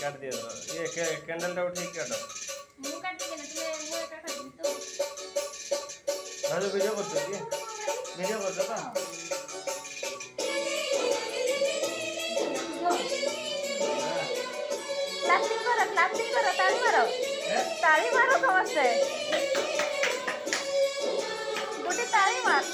काट दिया तो ये कैंडल टा ठीक काटो मु काट के ना तुम मु एका काट तो राजू वीडियो करतो की वीडियो करतो का क्लैपिंग करो ताली मारो समझते गोटे ताली मार